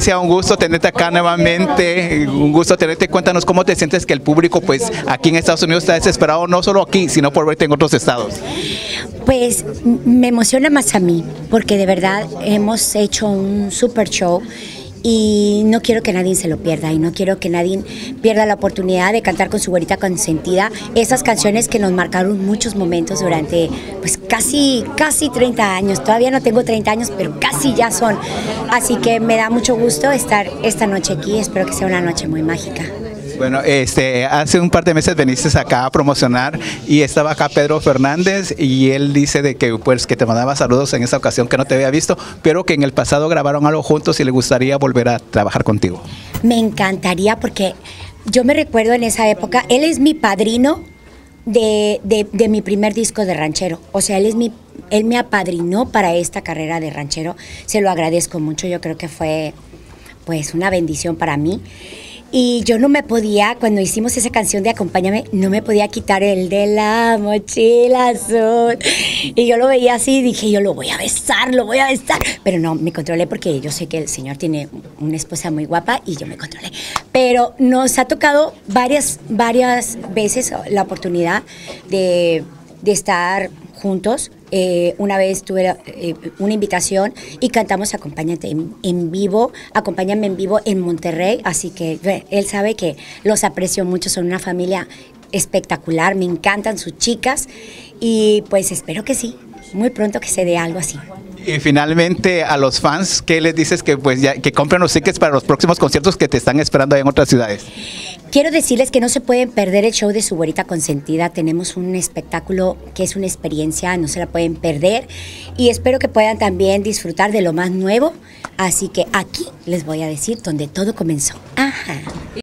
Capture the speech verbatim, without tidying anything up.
Sea un gusto tenerte acá nuevamente, un gusto tenerte. Cuéntanos cómo te sientes que el público pues aquí en Estados Unidos está desesperado, no solo aquí, sino por verte en otros estados. Pues me emociona más a mí, porque de verdad hemos hecho un super show y no quiero que nadie se lo pierda y no quiero que nadie pierda la oportunidad de cantar con su güerita consentida esas canciones que nos marcaron muchos momentos durante pues casi, casi treinta años. Todavía no tengo treinta años, pero casi ya son. Así que me da mucho gusto estar esta noche aquí. Espero que sea una noche muy mágica. Bueno, este, hace un par de meses viniste acá a promocionar y estaba acá Pedro Fernández y él dice de que pues que te mandaba saludos en esta ocasión, que no te había visto, pero que en el pasado grabaron algo juntos y le gustaría volver a trabajar contigo. Me encantaría, porque yo me recuerdo en esa época, él es mi padrino de, de, de mi primer disco de ranchero, o sea, él es mi, él me apadrinó para esta carrera de ranchero. Se lo agradezco mucho, yo creo que fue pues una bendición para mí. Y yo no me podía, cuando hicimos esa canción de Acompáñame, no me podía quitar el de la mochila azul. Y yo lo veía así y dije, yo lo voy a besar, lo voy a besar. Pero no, me controlé porque yo sé que el señor tiene una esposa muy guapa y yo me controlé. Pero nos ha tocado varias, varias veces la oportunidad de, de estar juntos. Eh, una vez tuve eh, una invitación y cantamos Acompáñate en, en vivo, Acompáñame en vivo en Monterrey, así que eh, él sabe que los aprecio mucho, son una familia espectacular, me encantan sus chicas y pues espero que sí, muy pronto que se dé algo así. Y finalmente a los fans, ¿qué les dices que pues ya que compren los tickets para los próximos conciertos que te están esperando en otras ciudades? Quiero decirles que no se pueden perder el show de Su Güerita Consentida. Tenemos un espectáculo que es una experiencia, no se la pueden perder. Y espero que puedan también disfrutar de lo más nuevo. Así que aquí les voy a decir donde todo comenzó. Ajá.